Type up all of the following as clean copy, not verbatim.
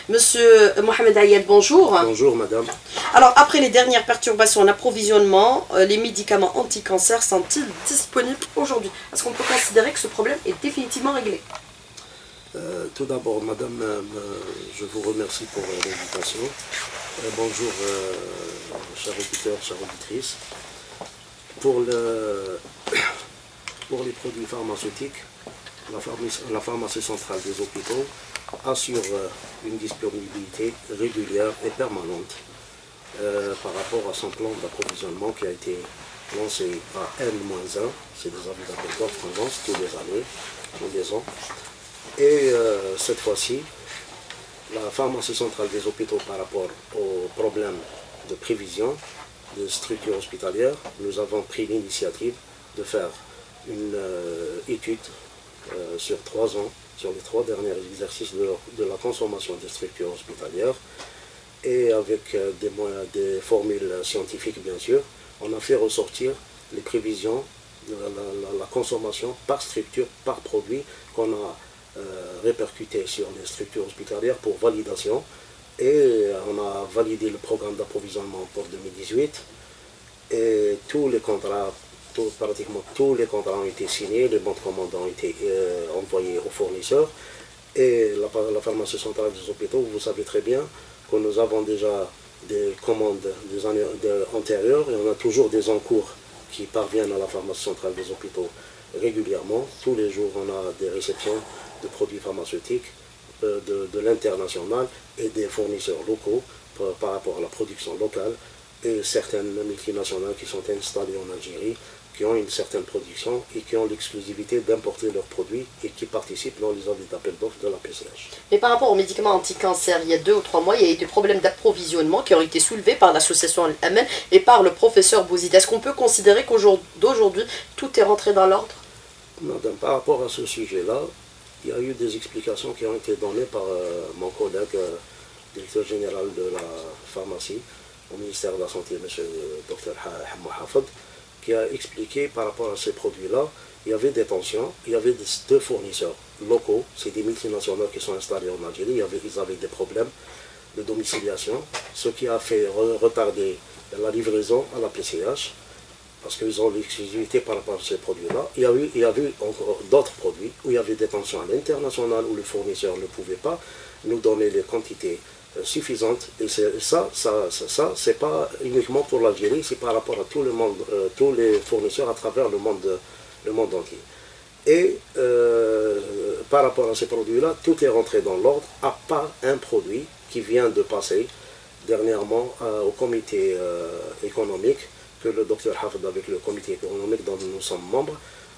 Monsieur Mohamed Ayed, bonjour. Bonjour madame. Alors après les dernières perturbations en approvisionnement, les médicaments anti-cancer sont-ils disponibles aujourd'hui? Est-ce qu'on peut considérer que ce problème est définitivement réglé? Tout d'abord madame, je vous remercie pour l'invitation. Bonjour chers auditeurs, chères auditrices. Pour les produits pharmaceutiques, la pharmacie centrale des hôpitaux assure une disponibilité régulière et permanente par rapport à son plan d'approvisionnement qui a été lancé à N-1, c'est des avis d'appel d'offres qu'on lance tous les années, tous les ans. Et cette fois-ci, la pharmacie centrale des hôpitaux par rapport aux problèmes de prévision de structures hospitalières, nous avons pris l'initiative de faire une étude sur 3 ans, sur les 3 derniers exercices de la consommation des structures hospitalières, et avec des formules scientifiques bien sûr, on a fait ressortir les prévisions de la consommation par structure, par produit, qu'on a répercuté sur les structures hospitalières pour validation, et on a validé le programme d'approvisionnement pour 2018, et tous les contrats, pratiquement tous les contrats ont été signés, les bons de commande ont été envoyés aux fournisseurs, et la pharmacie centrale des hôpitaux, vous savez très bien que nous avons déjà des commandes des années antérieures, et on a toujours des encours qui parviennent à la pharmacie centrale des hôpitaux régulièrement. Tous les jours, on a des réceptions de produits pharmaceutiques de l'international et des fournisseurs locaux par rapport à la production locale, et certaines multinationales qui sont installées en Algérie, qui ont une certaine production et qui ont l'exclusivité d'importer leurs produits et qui participent dans les avis d'appel d'offres de la PCH. Mais par rapport aux médicaments anti-cancer, il y a 2 ou 3 mois, il y a eu des problèmes d'approvisionnement qui ont été soulevés par l'association Al-Amen et par le professeur Bouzid. Est-ce qu'on peut considérer qu'aujourd'hui, tout est rentré dans l'ordre? Madame, par rapport à ce sujet-là, il y a eu des explications qui ont été données par mon collègue, directeur général de la pharmacie au ministère de la Santé, M. Dr Hamou Hafid, qui a expliqué par rapport à ces produits-là, il y avait des tensions, il y avait 2 fournisseurs locaux, c'est des multinationales qui sont installées en Algérie, ils avaient des problèmes de domiciliation, ce qui a fait retarder la livraison à la PCH, parce qu'ils ont l'exclusivité par rapport à ces produits-là. Il y avait encore d'autres produits où il y avait des tensions à l'international, où le fournisseur ne pouvait pas nous donner les quantités suffisantes. Et ça c'est pas uniquement pour l'Algérie, c'est par rapport à tout le monde, tous les fournisseurs à travers le monde entier. Et par rapport à ces produits-là, tout est rentré dans l'ordre, à part un produit qui vient de passer dernièrement au comité économique, que le docteur Hafid, avec le comité économique dont nous sommes membres,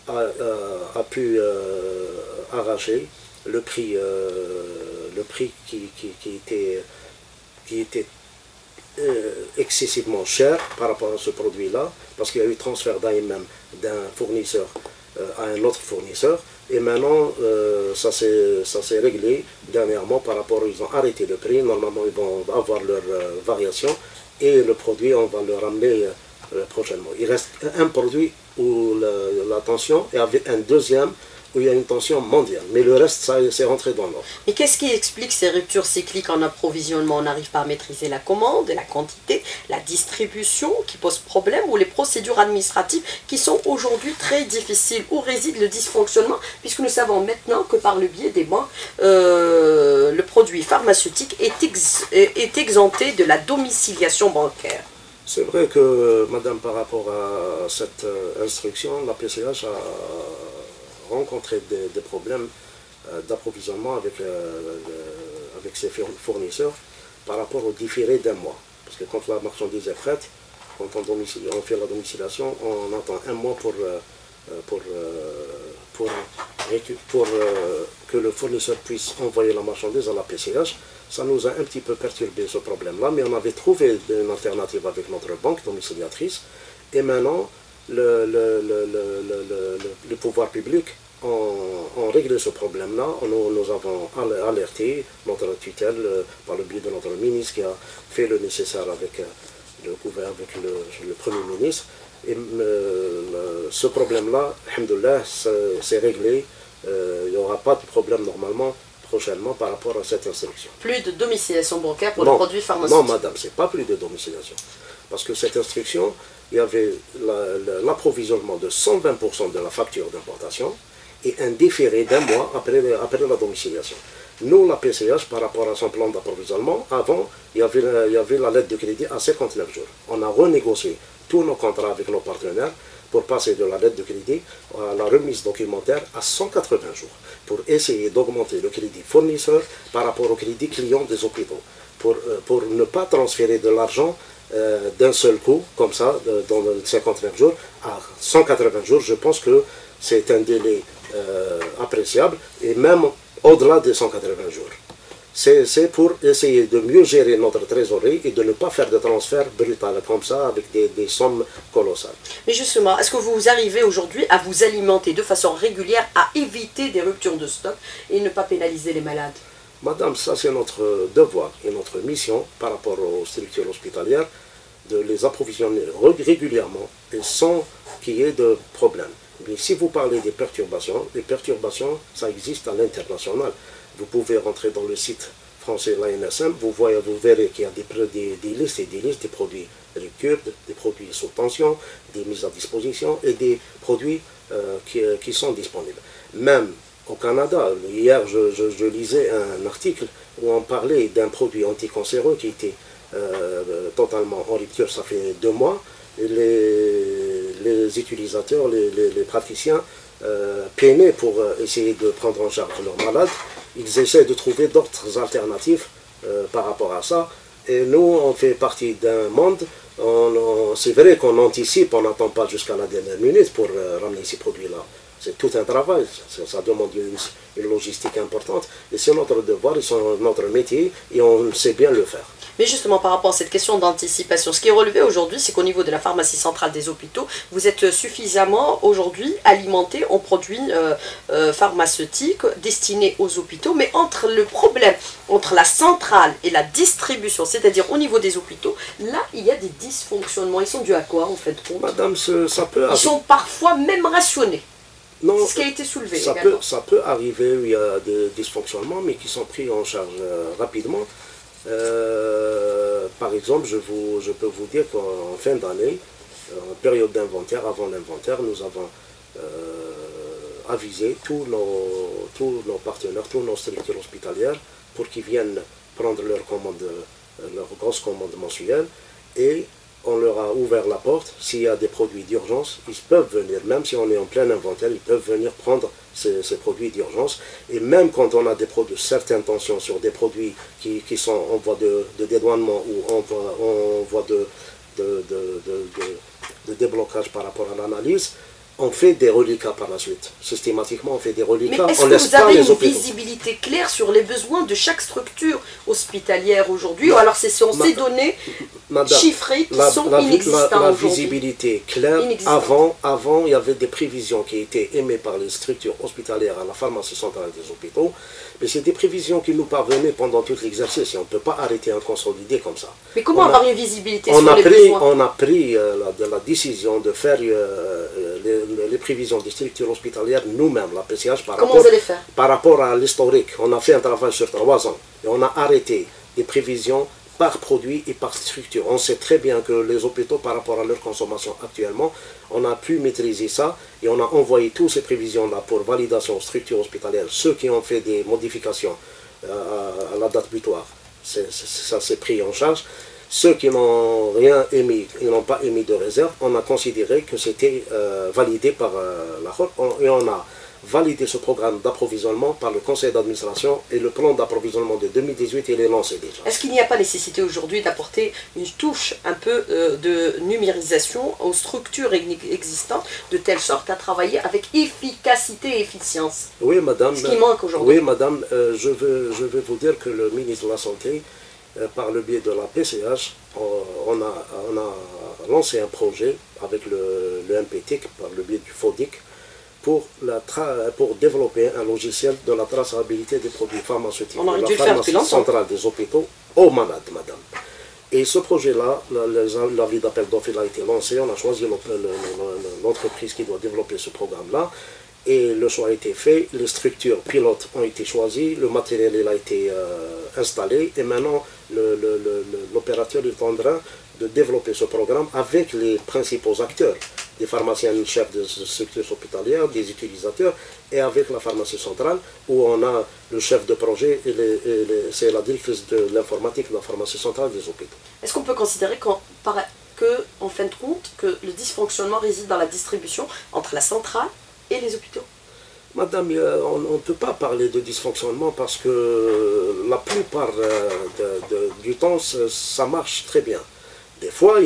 a pu arracher le prix qui était excessivement cher par rapport à ce produit-là, parce qu'il y a eu transfert d'AMM d'un fournisseur à un autre fournisseur, et maintenant ça s'est réglé dernièrement par rapport, ils ont arrêté le prix, normalement ils vont avoir leur variation, et le produit on va le ramener prochainement. Il reste un produit où la tension, et avec un deuxième où il y a une tension mondiale, mais le reste, c'est rentré dans l'ordre. Et qu'est-ce qui explique ces ruptures cycliques en approvisionnement? On n'arrive pas à maîtriser la commande, la quantité, la distribution qui pose problème, ou les procédures administratives qui sont aujourd'hui très difficiles? Où réside le dysfonctionnement, puisque nous savons maintenant que par le biais des banques, le produit pharmaceutique est exempté de la domiciliation bancaire? C'est vrai que, madame, par rapport à cette instruction, la PCH a rencontré des problèmes d'approvisionnement avec ses fournisseurs par rapport au différé d'1 mois. Parce que quand la marchandise est prête, quand on fait la domiciliation, on attend 1 mois pour que le fournisseur puisse envoyer la marchandise à la PCH. Ça nous a un petit peu perturbé ce problème-là, mais on avait trouvé une alternative avec notre banque domiciliatrice, et maintenant le pouvoir public ont réglé ce problème-là. Nous avons alerté notre tutelle par le biais de notre ministre qui a fait le nécessaire avec le Premier ministre. Et ce problème-là, alhamdoulilah, c'est réglé. Il n'y aura pas de problème normalement prochainement par rapport à cette instruction. Plus de domiciliation bancaire pour les produits pharmaceutiques. Non, madame, ce n'est pas plus de domiciliation. Parce que cette instruction, il y avait l'approvisionnement de 120% de la facture d'importation et un différé d'un mois après la domiciliation. Nous, la PCH, par rapport à son plan d'approvisionnement, avant, il y avait la lettre de crédit à 59 jours. On a renégocié tous nos contrats avec nos partenaires pour passer de la lettre de crédit à la remise documentaire à 180 jours, pour essayer d'augmenter le crédit fournisseur par rapport au crédit client des hôpitaux, pour ne pas transférer de l'argent d'un seul coup, comme ça, dans 59 jours, à 180 jours. Je pense que c'est un délai appréciable, et même au-delà des 180 jours. C'est pour essayer de mieux gérer notre trésorerie et de ne pas faire de transferts brutaux comme ça avec des sommes colossales. Mais justement, est-ce que vous arrivez aujourd'hui à vous alimenter de façon régulière, à éviter des ruptures de stock et ne pas pénaliser les malades? Madame, ça c'est notre devoir et notre mission par rapport aux structures hospitalières, de les approvisionner régulièrement et sans qu'il y ait de problème. Mais si vous parlez des perturbations, les perturbations, ça existe à l'international. Vous pouvez rentrer dans le site français, l'ANSM, vous verrez qu'il y a des listes et des listes des produits rupture, des produits sous tension, des mises à disposition et des produits qui sont disponibles. Même au Canada, hier je lisais un article où on parlait d'un produit anticancéreux qui était totalement en rupture, ça fait 2 mois. Et les utilisateurs, les praticiens peinaient pour essayer de prendre en charge leurs malades. Ils essaient de trouver d'autres alternatives par rapport à ça. Et nous, on fait partie d'un monde, c'est vrai qu'on anticipe, on n'attend pas jusqu'à la dernière minute pour ramener ces produits-là. C'est tout un travail, ça demande une logistique importante. Et c'est notre devoir, c'est notre métier, et on sait bien le faire. Mais justement, par rapport à cette question d'anticipation, ce qui est relevé aujourd'hui, c'est qu'au niveau de la pharmacie centrale des hôpitaux, vous êtes suffisamment aujourd'hui alimenté en produits pharmaceutiques destinés aux hôpitaux. Mais entre le problème, entre la centrale et la distribution, c'est-à-dire au niveau des hôpitaux, là, il y a des dysfonctionnements. Ils sont dus à quoi, en fait? Madame, ça peut... Ils sont parfois même rationnés. C'est ce qui a été soulevé ça peut arriver, il y a des dysfonctionnements, mais qui sont pris en charge rapidement. Par exemple, je peux vous dire qu'en fin d'année, en période d'inventaire, avant l'inventaire, nous avons avisé tous nos partenaires, toutes nos structures hospitalières pour qu'ils viennent prendre leur grosse commande mensuelle, et on leur a ouvert la porte. S'il y a des produits d'urgence, ils peuvent venir, même si on est en plein inventaire, ils peuvent venir prendre ces produits d'urgence. Et même quand on a des produits, certaines tensions sur des produits qui sont en voie de dédouanement ou en voie de déblocage par rapport à l'analyse, on fait des reliquats par la suite. Systématiquement, on fait des reliquats. Mais est-ce que vous avez une visibilité claire sur les besoins de chaque structure hospitalière aujourd'hui, ou alors ce sont ces données chiffrées qui sont inexistantes aujourd'hui? La est visibilité claire, avant, il y avait des prévisions qui étaient émises par les structures hospitalières à la pharmacie centrale des hôpitaux, mais c'est des prévisions qui nous parvenaient pendant tout l'exercice, et on ne peut pas arrêter un consolidé comme ça. Mais comment avoir une visibilité sur les besoins? On a pris la décision de faire les prévisions des structures hospitalières nous-mêmes, la PCH, par rapport à l'historique. On a fait un travail sur 3 ans et on a arrêté des prévisions par produit et par structure. On sait très bien que les hôpitaux, par rapport à leur consommation actuellement, on a pu maîtriser ça et on a envoyé toutes ces prévisions-là pour validation aux structures hospitalières. Ceux qui ont fait des modifications à la date butoir, ça s'est pris en charge. Ceux qui n'ont rien émis, ils n'ont pas émis de réserve, on a considéré que c'était validé par la HOR, et on a validé ce programme d'approvisionnement par le conseil d'administration, et le plan d'approvisionnement de 2018, il est lancé déjà. Est-ce qu'il n'y a pas nécessité aujourd'hui d'apporter une touche un peu de numérisation aux structures existantes, de telle sorte à travailler avec efficacité et efficience? Oui, madame. Ce qui manque aujourd'hui. Oui, madame, je vais vous dire que le ministre de la Santé, par le biais de la PCH, on a lancé un projet avec le MPTIC, par le biais du FODIC, pour développer un logiciel de la traçabilité des produits pharmaceutiques de la pharmacie centrale des hôpitaux aux malades, madame. Et ce projet-là, l'avis d'appel d'offres a été lancé, on a choisi l'entreprise qui doit développer ce programme-là, Et le choix a été fait, les structures pilotes ont été choisies, le matériel il a été installé, et maintenant l'opérateur est en train de développer ce programme avec les principaux acteurs, des pharmaciens chefs de structures hospitalières, des utilisateurs, et avec la pharmacie centrale, où on a le chef de projet, et c'est la directrice de l'informatique de la pharmacie centrale des hôpitaux. Est-ce qu'on peut considérer qu'en fin de compte, que le dysfonctionnement réside dans la distribution entre la centrale et les hôpitaux? Madame, on ne peut pas parler de dysfonctionnement parce que la plupart du temps, ça marche très bien. Des fois, il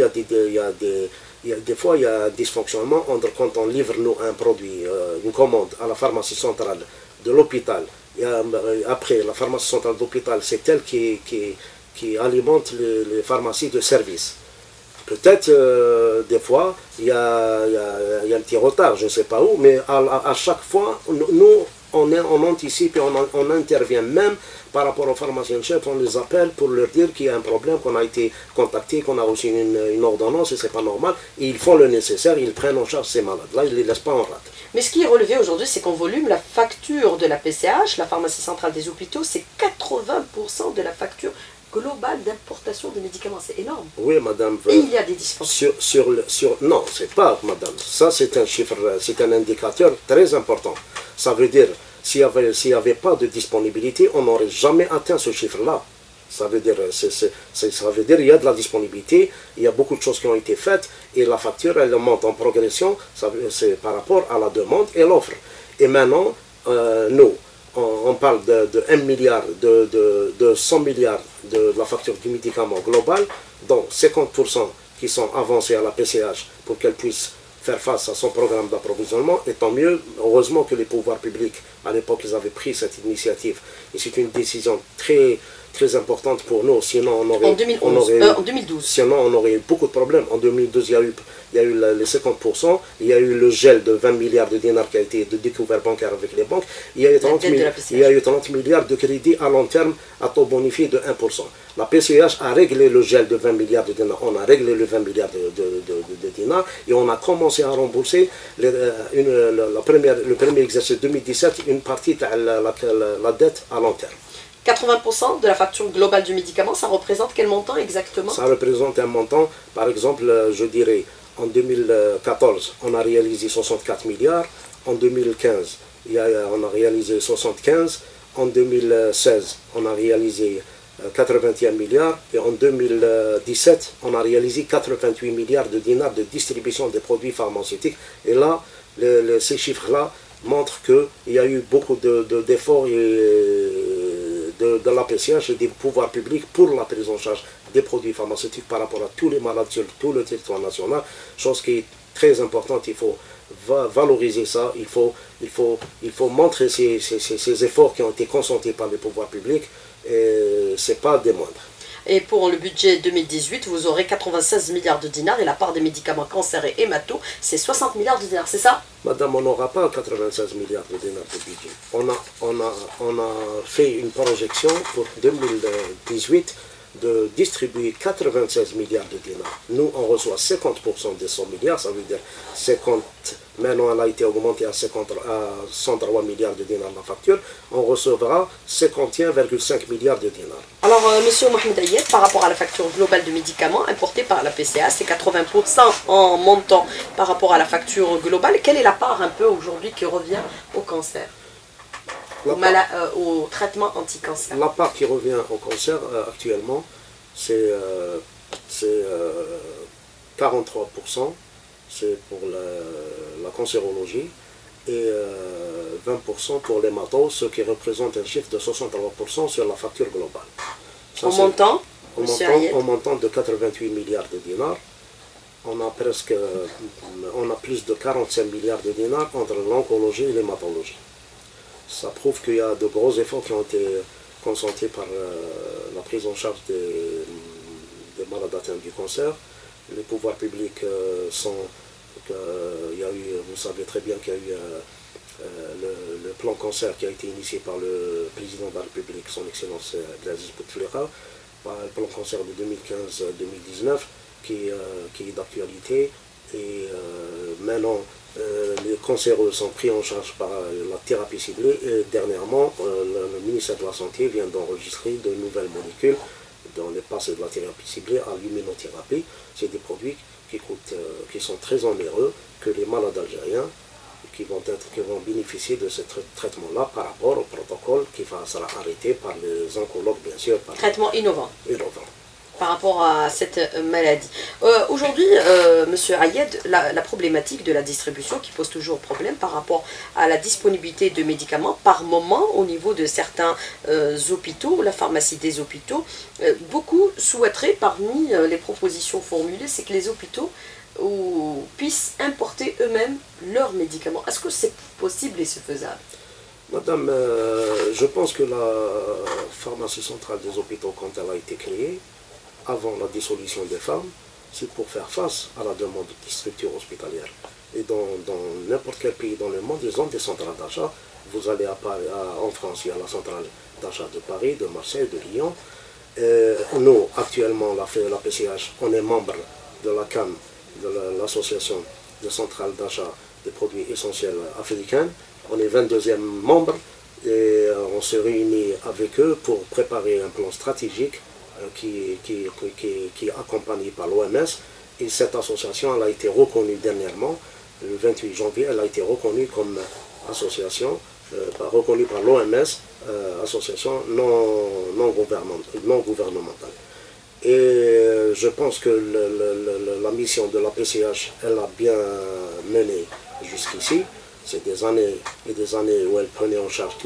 y a dysfonctionnement quand on livre nous un produit, une commande à la pharmacie centrale de l'hôpital. Après, la pharmacie centrale de l'hôpital, c'est elle qui alimente les pharmacies de service. Peut-être, des fois, il y a un petit retard, je ne sais pas où, mais à chaque fois, nous, on anticipe et on intervient même par rapport aux pharmaciens chefs, on les appelle pour leur dire qu'il y a un problème, qu'on a été contacté, qu'on a reçu une ordonnance et c'est pas normal. Et ils font le nécessaire, ils prennent en charge ces malades-là, ils ne les laissent pas en rate. Mais ce qui est relevé aujourd'hui, c'est qu'en volume, la facture de la PCH, la pharmacie centrale des hôpitaux, c'est 80% de la facture globale d'importation des médicaments. C'est énorme. Oui, madame. Et il y a des dysfonctionnements. Non, c'est pas, madame. Ça, c'est un chiffre, c'est un indicateur très important. Ça veut dire, s'il n'y avait pas de disponibilité, on n'aurait jamais atteint ce chiffre-là. Ça veut dire, il y a de la disponibilité, il y a beaucoup de choses qui ont été faites, et la facture, elle monte en progression, c'est par rapport à la demande et l'offre. Et maintenant, nous, on parle de 1 milliard, de 100 milliards de la facture du médicament global, dont 50% qui sont avancés à la PCH pour qu'elle puisse faire face à son programme d'approvisionnement, et tant mieux, heureusement que les pouvoirs publics, à l'époque, ils avaient pris cette initiative, et c'est une décision très importante pour nous, sinon on aurait, en 2012. Sinon on aurait eu beaucoup de problèmes. En 2012, il y a eu les 50%, il y a eu le gel de 20 milliards de dinars qui a été découvert bancaire avec les banques, il y a eu 30 milliards de crédits à long terme à taux bonifié de 1%. La PCH a réglé le gel de 20 milliards de dinars, on a réglé le 20 milliards de dinars, et on a commencé à rembourser le premier exercice 2017, une partie de la dette à long terme. 80% de la facture globale du médicament, ça représente quel montant exactement? Ça représente un montant, par exemple, je dirais, en 2014, on a réalisé 64 milliards, en 2015, on a réalisé 75, en 2016, on a réalisé 81 milliards, et en 2017, on a réalisé 88 milliards de dinars de distribution des produits pharmaceutiques. Et là, ces chiffres-là montrent qu'il y a eu beaucoup d'efforts de la PCH et des pouvoirs publics pour la prise en charge des produits pharmaceutiques par rapport à tous les malades sur tout le territoire national, chose qui est très importante. Il faut valoriser ça, il faut montrer ces efforts qui ont été consentis par les pouvoirs publics, et ce n'est pas des moindres. Et pour le budget 2018, vous aurez 96 milliards de dinars, et la part des médicaments cancer et hémato, c'est 60 milliards de dinars, c'est ça? Madame, on n'aura pas 96 milliards de dinars de budget. On a fait une projection pour 2018 de distribuer 96 milliards de dinars. Nous, on reçoit 50% des 100 milliards, ça veut dire 50, maintenant elle a été augmentée à 103 milliards de dinars la facture, on recevra 51,5 milliards de dinars. Alors, monsieur Mohamed Ayed, par rapport à la facture globale de médicaments importée par la PCA, c'est 80% en montant par rapport à la facture globale. Quelle est la part un peu aujourd'hui qui revient au cancer, au traitement anti-cancer? La part qui revient au cancer actuellement, c'est 43%, c'est pour la cancérologie, et 20% pour l'hémato, ce qui représente un chiffre de 63% sur la facture globale. Ça, en montant de 88 milliards de dinars, on a plus de 45 milliards de dinars entre l'oncologie et l'hématologie. Ça prouve qu'il y a de gros efforts qui ont été consentis par la prise en charge des malades atteints du cancer. Les pouvoirs publics vous savez très bien qu'il y a eu le plan cancer qui a été initié par le président de la République, son Excellence Abdelaziz Bouteflika, le plan cancer de 2015-2019 qui est d'actualité. Et maintenant, les cancéreux sont pris en charge par la thérapie ciblée et dernièrement, le ministère de la Santé vient d'enregistrer de nouvelles molécules dans les passes de la thérapie ciblée à l'immunothérapie. C'est des produits qui sont très onéreux, que les malades algériens qui vont bénéficier de ce traitement-là par rapport au protocole qui sera arrêté par les oncologues, bien sûr. Traitement innovant. Innovant. Par rapport à cette maladie. Aujourd'hui, Monsieur Ayed, la problématique de la distribution qui pose toujours problème par rapport à la disponibilité de médicaments par moment au niveau de certains hôpitaux, la pharmacie des hôpitaux. Beaucoup souhaiteraient, parmi les propositions formulées, c'est que les hôpitaux puissent importer eux-mêmes leurs médicaments. Est-ce que c'est possible et c'est faisable? Madame, je pense que la pharmacie centrale des hôpitaux, quand elle a été créée, avant la dissolution des femmes, c'est pour faire face à la demande des structures hospitalières. Et dans n'importe quel pays dans le monde, ils ont des centrales d'achat. Vous allez en France, il y a la centrale d'achat de Paris, de Marseille, de Lyon. Nous, actuellement, la PCH, on est membre de la CAM, de l'association de centrales d'achat des produits essentiels africains. On est 22e membre et on se réunit avec eux pour préparer un plan stratégique qui est accompagné par l'OMS. Et cette association elle a été reconnue dernièrement, le 28 janvier, elle a été reconnue comme association, reconnue par l'OMS, association non gouvernementale. Et je pense que la mission de la PCH, elle a bien mené jusqu'ici. C'est des années et des années où elle prenait en charge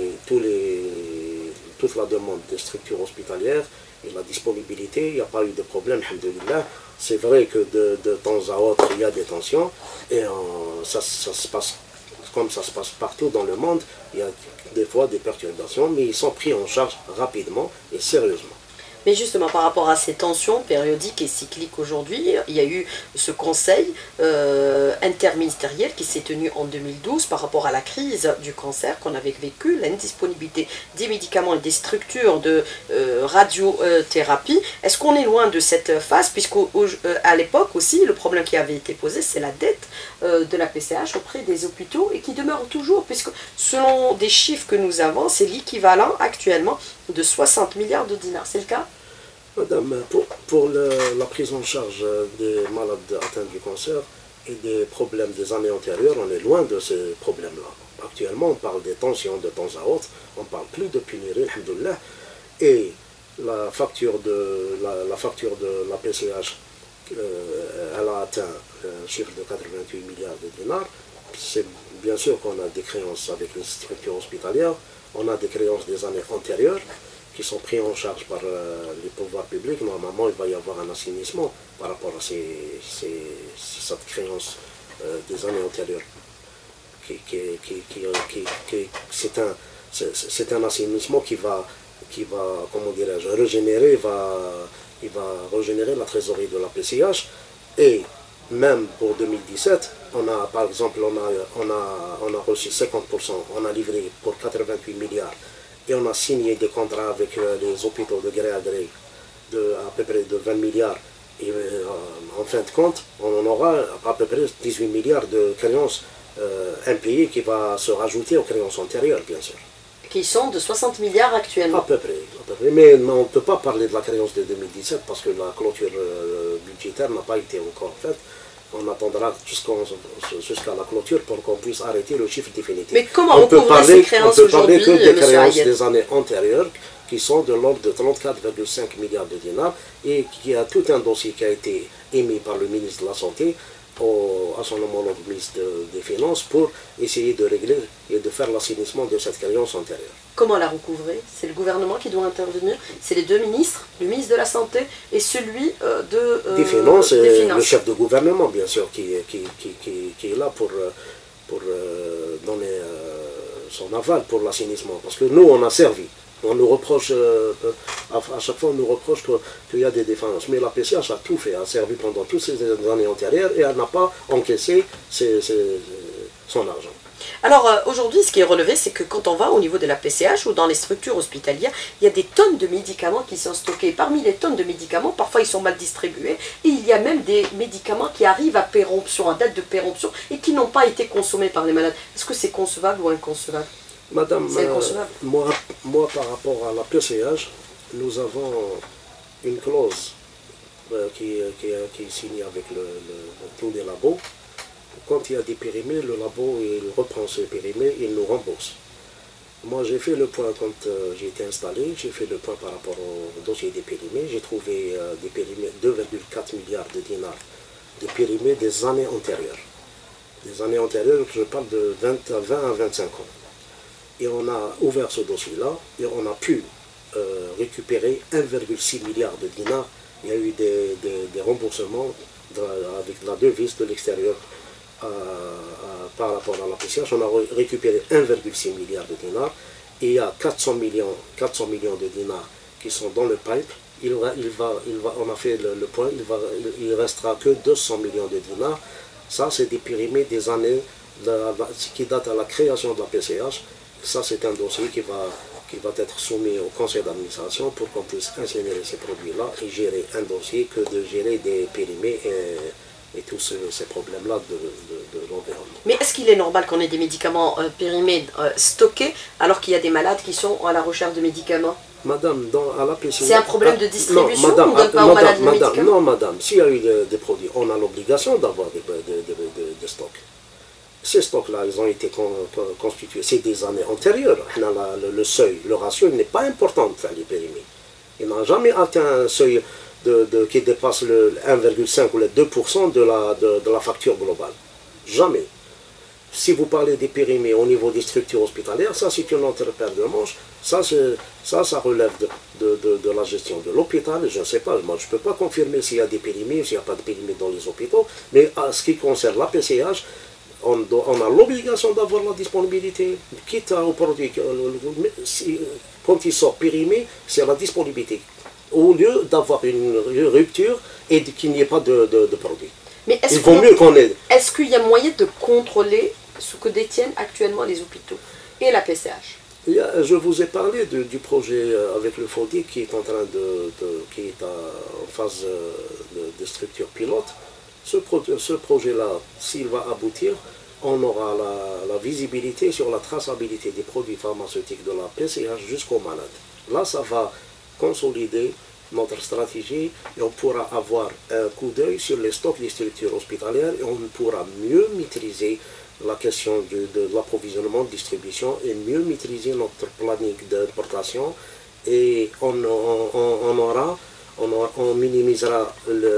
toute la demande des structures hospitalières et la disponibilité. Il n'y a pas eu de problème, alhamdoulilah. C'est vrai que de temps à autre, il y a des tensions et ça se passe comme ça se passe partout dans le monde. Il y a des fois des perturbations, mais ils sont pris en charge rapidement et sérieusement. Mais justement, par rapport à ces tensions périodiques et cycliques aujourd'hui, il y a eu ce conseil interministériel qui s'est tenu en 2012 par rapport à la crise du cancer qu'on avait vécu, l'indisponibilité des médicaments et des structures de radiothérapie. Est-ce qu'on est loin de cette phase, puisqu'à l'époque aussi, le problème qui avait été posé, c'est la dette de la PCH auprès des hôpitaux et qui demeure toujours, puisque selon des chiffres que nous avons, c'est l'équivalent actuellement de 60 milliards de dinars. C'est le cas? Madame, pour la prise en charge des malades atteints du cancer et des problèmes des années antérieures, on est loin de ces problèmes-là. Actuellement, on parle des tensions de temps à autre, on ne parle plus de pénurie, alhamdoulilah, et la facture de la PCH, elle a atteint un chiffre de 88 milliards de dinars. C'est bien sûr qu'on a des créances avec les structures hospitalières, on a des créances des années antérieures, qui sont pris en charge par les pouvoirs publics. Normalement, il va y avoir un assainissement par rapport à cette créance des années antérieures. C'est un assainissement qui va comment dirais-je, régénérer, il va régénérer la trésorerie de la PCH. Et même pour 2017, par exemple, on a reçu 50%, on a livré pour 88 milliards. Et on a signé des contrats avec les hôpitaux de gré à gré à peu près de 20 milliards. Et en fin de compte, on aura à peu près 18 milliards de créances impayées qui va se rajouter aux créances antérieures, bien sûr. Qui sont de 60 milliards actuellement. À peu près. Mais on ne peut pas parler de la créance de 2017 parce que la clôture budgétaire n'a pas été encore faite. On attendra jusqu'à la clôture pour qu'on puisse arrêter le chiffre définitif. Mais comment on peut parler ces créances aujourd'hui, on peut parler que des créances des années antérieures qui sont de l'ordre de 34,5 milliards de dinars et qui a tout un dossier qui a été émis par le ministre de la Santé à son homologue ministre des Finances pour essayer de régler et de faire l'assainissement de cette créance antérieure. Comment la recouvrer? C'est le gouvernement qui doit intervenir, c'est les deux ministres, le ministre de la Santé et celui des Finances, et le chef de gouvernement bien sûr qui est là pour donner son aval pour l'assainissement. Parce que nous on a servi. On nous reproche, à chaque fois on nous reproche qu'il y a des défaillances. Mais la PCH a tout fait, a servi pendant toutes ces années antérieures et elle n'a pas encaissé son argent. Alors aujourd'hui, ce qui est relevé, c'est que quand on va au niveau de la PCH ou dans les structures hospitalières, il y a des tonnes de médicaments qui sont stockés. Parmi les tonnes de médicaments, parfois ils sont mal distribués et il y a même des médicaments qui arrivent à péremption, à date de péremption et qui n'ont pas été consommés par les malades. Est-ce que c'est concevable ou inconcevable? Madame, C'est inconcevable. moi, par rapport à la PCH, nous avons une clause qui est signée avec tous les labos. Quand il y a des périmés, le labo il reprend ce périmé et il nous rembourse. Moi j'ai fait le point quand j'ai été installé, j'ai fait le point par rapport au dossier des périmés. J'ai trouvé des périmés 2,4 milliards de dinars de périmés des années antérieures. Des années antérieures, je parle de 20 à 25 ans. Et on a ouvert ce dossier-là et on a pu récupérer 1,6 milliard de dinars. Il y a eu des remboursements avec la devise de l'extérieur par rapport à la PCH. On a récupéré 1,6 milliard de dinars et il y a 400 millions de dinars qui sont dans le pipe. On a fait le point, il ne restera que 200 millions de dinars. Ça, c'est des périmés des années qui datent à la création de la PCH. Ça, c'est un dossier qui va être soumis au conseil d'administration pour qu'on puisse incinérer ces produits-là et gérer un dossier que de gérer des périmés et tous ces problèmes-là de l'environnement. Mais est-ce qu'il est normal qu'on ait des médicaments périmés stockés alors qu'il y a des malades qui sont à la recherche de médicaments? Madame, à la PCH... C'est un problème de distribution non, madame, ou on donne pas aux malades les médicaments? Non, madame, s'il y a eu des produits, on a l'obligation d'avoir des stocks. Ces stocks-là, ils ont été constitués, c'est des années antérieures. Le seuil, le ratio n'est pas important pour les périmés. Il n'a jamais atteint un seuil qui dépasse le 1,5 ou le 2% de la facture globale. Jamais. Si vous parlez des périmés au niveau des structures hospitalières, ça c'est une autre paire de manches. Ça relève de la gestion de l'hôpital. Je ne sais pas, moi je ne peux pas confirmer s'il y a des périmés ou s'il n'y a pas de périmés dans les hôpitaux. Mais à ce qui concerne la PCH, on a l'obligation d'avoir la disponibilité, quitte au produit. Quand il sort périmé, c'est la disponibilité. Au lieu d'avoir une rupture et qu'il n'y ait pas de produit. Mais il vaut mieux qu'on ait. Est-ce qu'il y a moyen de contrôler ce que détiennent actuellement les hôpitaux et la PCH? Je vous ai parlé du projet avec le FODIC qui est en train qui est en phase de structure pilote. Ce projet-là, s'il va aboutir, on aura la visibilité sur la traçabilité des produits pharmaceutiques de la PCH jusqu'aux malades. Là, ça va consolider notre stratégie et on pourra avoir un coup d'œil sur les stocks des structures hospitalières et on pourra mieux maîtriser la question de l'approvisionnement, de distribution et mieux maîtriser notre planning d'importation et on minimisera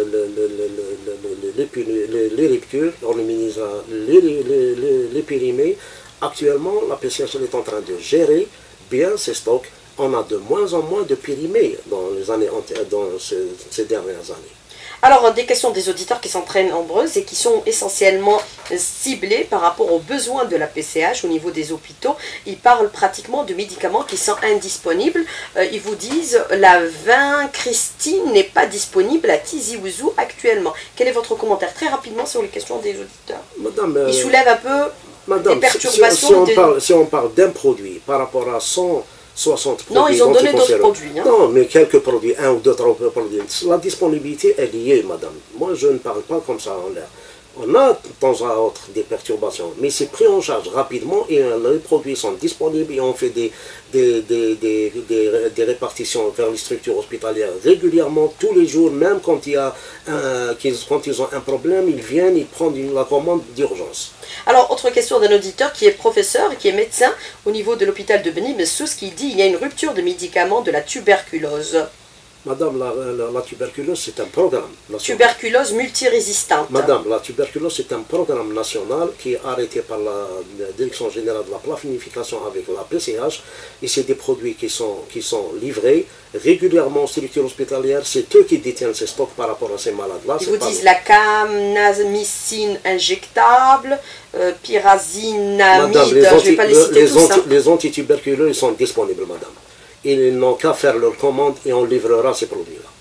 les ruptures, on minimisera les périmés. Actuellement, la PCH est en train de gérer bien ses stocks. On a de moins en moins de périmés dans ces dernières années. Alors, des questions des auditeurs qui sont très nombreuses et qui sont essentiellement ciblées par rapport aux besoins de la PCH au niveau des hôpitaux. Ils parlent pratiquement de médicaments qui sont indisponibles. Ils vous disent la vincristine n'est pas disponible à Tizi Ouzou actuellement. Quel est votre commentaire très rapidement sur les questions des auditeurs? Madame, ils soulèvent un peu des perturbations. Si on parle d'un produit par rapport à 160 produits. Non, ils ont donné d'autres produits. Hein. Non, mais quelques produits, un ou deux produits. La disponibilité est liée, madame. Moi, je ne parle pas comme ça en l'air. On a de temps à autre des perturbations, mais c'est pris en charge rapidement et les produits sont disponibles et on fait des répartitions vers les structures hospitalières régulièrement, tous les jours, même quand ils ont un problème, ils viennent, ils prennent la commande d'urgence. Alors, autre question d'un auditeur qui est professeur et qui est médecin au niveau de l'hôpital de Beni Messous, qui dit qu'il y a une rupture de médicaments de la tuberculose. Madame, la tuberculose, c'est un programme national. Tuberculose multirésistante. Madame, la tuberculose, c'est un programme national qui est arrêté par la Direction générale de la planification avec la PCH. Et c'est des produits qui sont livrés régulièrement aux structures hospitalières. C'est eux qui détiennent ces stocks par rapport à ces malades-là. Ils vous disent la camnazmycine injectable, pyrazinamide, je ne vais pas les citer tous. Les antituberculeux, ils sont disponibles, madame. Ils n'ont qu'à faire leur commande et on livrera ces produits-là.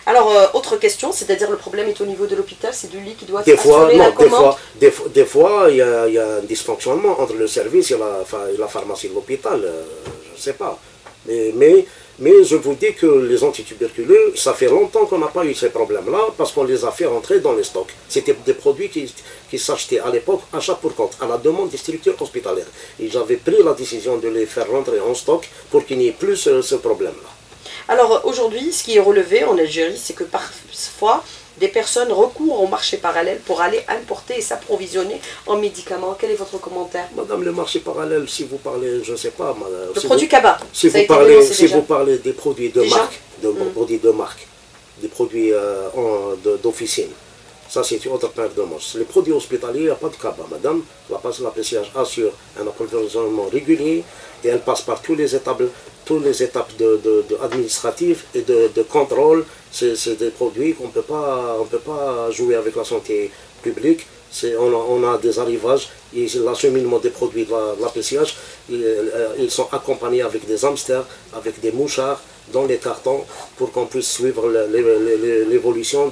Alors, autre question, c'est-à-dire le problème est au niveau de l'hôpital, c'est de lui qui doit Des fois, assurer la commande. des fois, il y a un dysfonctionnement entre le service et la pharmacie de l'hôpital. Je ne sais pas. Mais je vous dis que les antituberculeux, ça fait longtemps qu'on n'a pas eu ces problèmes-là parce qu'on les a fait rentrer dans les stocks. C'était des produits qui s'achetaient à l'époque achat pour compte, à la demande des structures hospitalières. Ils avaient pris la décision de les faire rentrer en stock pour qu'il n'y ait plus ce problème-là. Alors aujourd'hui, ce qui est relevé en Algérie, c'est que parfois, des personnes recourent au marché parallèle pour aller importer et s'approvisionner en médicaments. Quel est votre commentaire? Madame, le marché parallèle, si vous parlez, je ne sais pas... Madame, le produit Kaba. Si vous parlez des produits de marque, des produits d'officine, ça c'est une autre paire de manches. Les produits hospitaliers, il n'y a pas de Kaba, madame. La PCH assure un approvisionnement régulier et elle passe par toutes les étapes administratives et de contrôle. C'est des produits qu'on ne peut pas jouer avec la santé publique. On a des arrivages et l'acheminement des produits de la PCH, ils sont accompagnés avec des hamsters, avec des mouchards dans les cartons pour qu'on puisse suivre l'évolution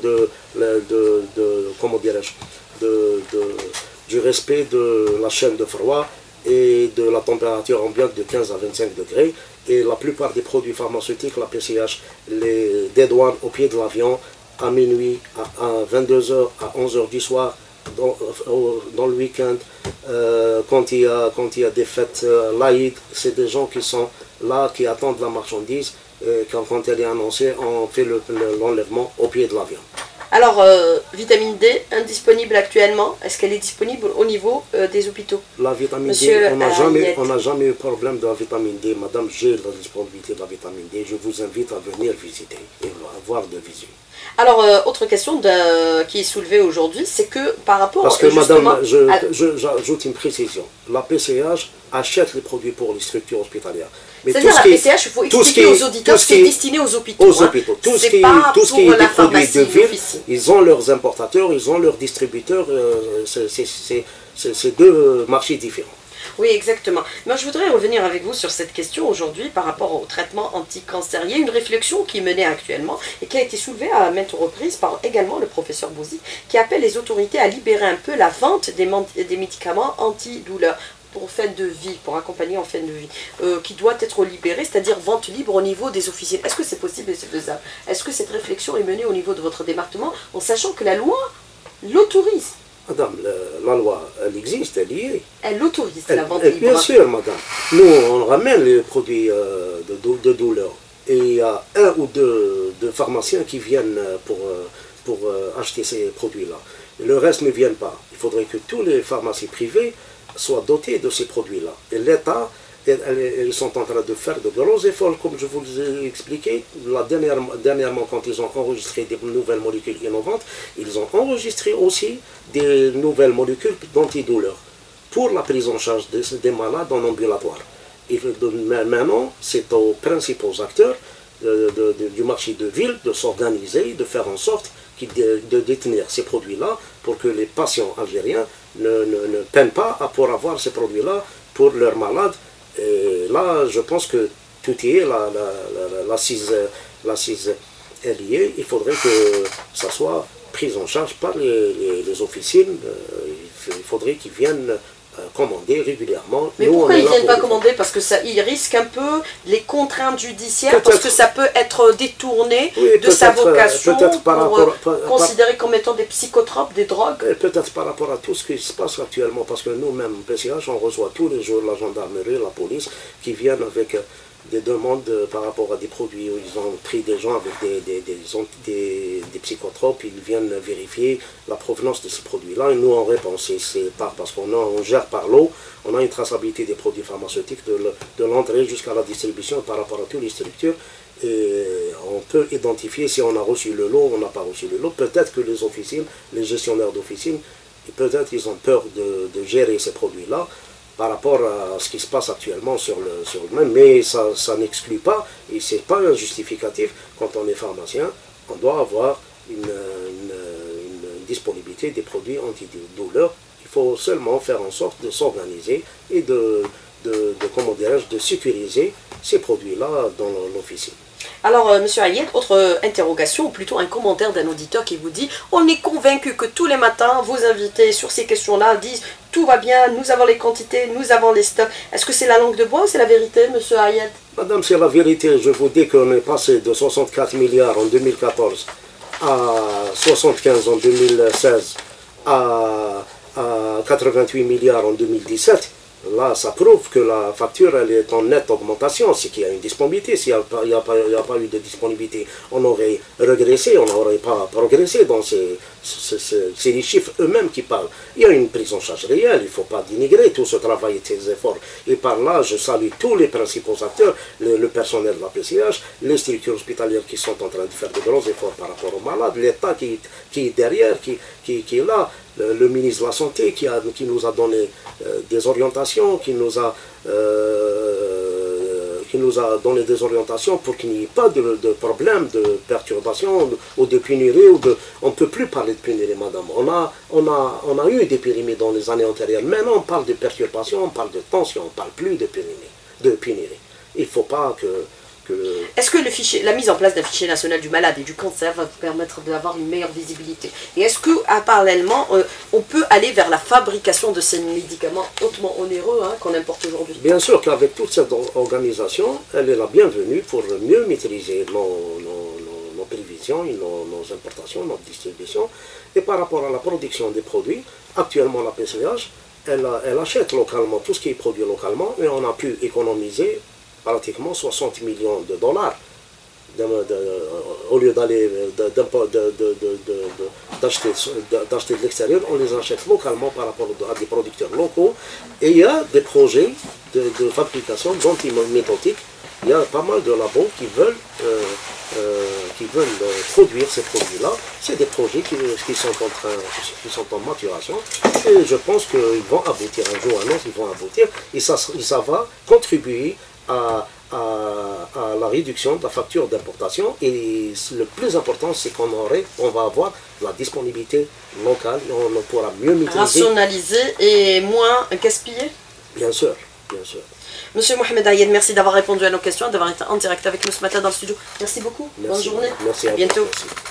du respect de la chaîne de froid et de la température ambiante de 15 à 25 degrés. Et la plupart des produits pharmaceutiques, la PCH, les dédouane au pied de l'avion à minuit, à 22h, à 11h du soir, dans le week-end, quand il y a des fêtes laïques, c'est des gens qui sont là, qui attendent la marchandise. Quand elle est annoncée, on fait l'enlèvement au pied de l'avion. Alors, vitamine D, indisponible actuellement, est-ce qu'elle est disponible au niveau des hôpitaux? La vitamine Monsieur D, on n'a jamais eu problème de la vitamine D. Madame, j'ai la disponibilité de la vitamine D. Je vous invite à venir visiter et voir de visu. Alors, autre question qui est soulevée aujourd'hui, c'est que par rapport... Parce que madame, j'ajoute une précision. La PCH achète les produits pour les structures hospitalières. C'est-à-dire la PCH, il faut expliquer aux auditeurs, c'est destiné aux hôpitaux. Aux hôpitaux. Tout ce qui est des produits de ville, ils ont leurs importateurs, ils ont leurs distributeurs. C'est deux marchés différents. Oui, exactement. Mais je voudrais revenir avec vous sur cette question aujourd'hui par rapport au traitement anticancérien. Une réflexion qui est menée actuellement et qui a été soulevée à maintes reprises par également le professeur Bouzi, qui appelle les autorités à libérer un peu la vente des médicaments antidouleurs pour fin de vie, pour accompagner en fin de vie, qui doit être libérée, c'est-à-dire vente libre au niveau des officines. Est-ce que c'est possible et c'est faisable? Est-ce que cette réflexion est menée au niveau de votre département en sachant que la loi l'autorise? Madame, la loi, elle existe, elle y est. Elle autorise la vente libre. Bien sûr, madame. Nous, on ramène les produits de douleur. Et il y a un ou deux pharmaciens qui viennent pour acheter ces produits-là. Le reste ne viennent pas. Il faudrait que tous les pharmacies privées soient dotés de ces produits-là. Et l'État, ils sont en train de faire de gros efforts, comme je vous ai expliqué. Dernièrement, quand ils ont enregistré des nouvelles molécules innovantes, ils ont enregistré aussi des nouvelles molécules d'antidouleurs pour la prise en charge des malades en ambulatoire. Et maintenant, c'est aux principaux acteurs du marché de ville de s'organiser, de faire en sorte de détenir ces produits-là pour que les patients algériens ne peinent pas pour avoir ces produits-là pour leurs malades. Et là, je pense que tout y est, l'assise est liée. Il faudrait que ça soit pris en charge par les officines. Il faudrait qu'ils viennent commander régulièrement. Mais pourquoi ils ne viennent pas commander? Parce que ils risquent un peu les contraintes judiciaires, parce que ça peut être détourné de sa vocation considéré comme étant des psychotropes, des drogues. Peut-être par rapport à tout ce qui se passe actuellement, parce que nous-mêmes, PCH, on reçoit tous les jours la gendarmerie, la police, qui viennent avec des demandes par rapport à des produits où ils ont pris des gens avec des psychotropes, ils viennent vérifier la provenance de ces produits-là, et nous on répond, c'est parce qu'on gère par l'eau, on a une traçabilité des produits pharmaceutiques de l'entrée jusqu'à la distribution par rapport à toutes les structures, et on peut identifier si on a reçu le lot ou on n'a pas reçu le lot. Peut-être que les officines, les gestionnaires d'officines, peut-être ils ont peur de gérer ces produits-là, par rapport à ce qui se passe actuellement sur le même, mais ça n'exclut pas, et ce n'est pas un justificatif, quand on est pharmacien, on doit avoir une disponibilité des produits antidouleurs. Il faut seulement faire en sorte de s'organiser et de sécuriser ces produits-là dans l'officine. Alors, Monsieur Ayed, autre interrogation, ou plutôt un commentaire d'un auditeur qui vous dit « On est convaincu que tous les matins, vos invités sur ces questions-là disent « Tout va bien, nous avons les quantités, nous avons les stocks ». Est-ce que c'est la langue de bois ou c'est la vérité, Monsieur Ayed? Madame, c'est la vérité. Je vous dis qu'on est passé de 64 milliards en 2014 à 75 en 2016 à 88 milliards en 2017. Là, ça prouve que la facture elle est en nette augmentation, c'est qu'il y a une disponibilité. S'il n'y a pas eu de disponibilité, on aurait régressé, on n'aurait pas progressé. Donc, c'est les chiffres eux-mêmes qui parlent. Il y a une prise en charge réelle, il ne faut pas dénigrer tout ce travail et ces efforts. Et par là, je salue tous les principaux acteurs, le personnel de la PCH, les structures hospitalières qui sont en train de faire de gros efforts par rapport aux malades, l'État qui est derrière, qui est là, le ministre de la Santé qui nous a donné des orientations, qui nous a donné des orientations pour qu'il n'y ait pas de problème, de perturbation ou de pénurie. On ne peut plus parler de pénurie, madame. On a eu des pénuries dans les années antérieures. Maintenant, on parle de perturbation, on parle de tension, on ne parle plus de pénurie. Il ne faut pas que... Est-ce que la mise en place d'un fichier national du malade et du cancer va permettre d'avoir une meilleure visibilité? Et est-ce que, parallèlement, on peut aller vers la fabrication de ces médicaments hautement onéreux qu'on importe aujourd'hui? Bien sûr qu'avec toute cette organisation, elle est la bienvenue pour mieux maîtriser nos prévisions, nos importations, notre distribution. Et par rapport à la production des produits, actuellement la PCH, elle achète localement tout ce qui est produit localement et on a pu économiser pratiquement 60 millions de dollars au lieu d'acheter de l'extérieur, on les achète localement par rapport à des producteurs locaux. Et il y a des projets de fabrication d'antimétotiques. Il y a pas mal de labos qui veulent produire ces produits-là. C'est des projets qui sont en maturation. Et je pense qu'ils vont aboutir un jour ou un autre, ils vont aboutir. Et ça va contribuer à la réduction de la facture d'importation. Et le plus important, c'est qu'on va avoir la disponibilité locale et on pourra mieux maîtriser. Rationaliser et moins gaspiller. Bien sûr, bien sûr. Monsieur Mohamed Ayed, merci d'avoir répondu à nos questions, d'avoir été en direct avec nous ce matin dans le studio. Merci beaucoup. Merci, bonne journée. Merci à bientôt. Merci.